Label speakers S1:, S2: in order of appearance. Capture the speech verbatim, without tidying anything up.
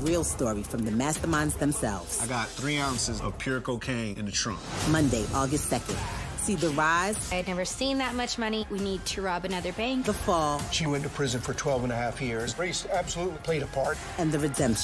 S1: real story from the masterminds themselves.
S2: I got three ounces of pure cocaine in the trunk.
S1: Monday, August second. See The Rise.
S3: I had never seen that much money. We need to rob another bank.
S1: The Fall.
S4: She went to prison for twelve and a half years. Race absolutely played a part.
S1: And The Redemption.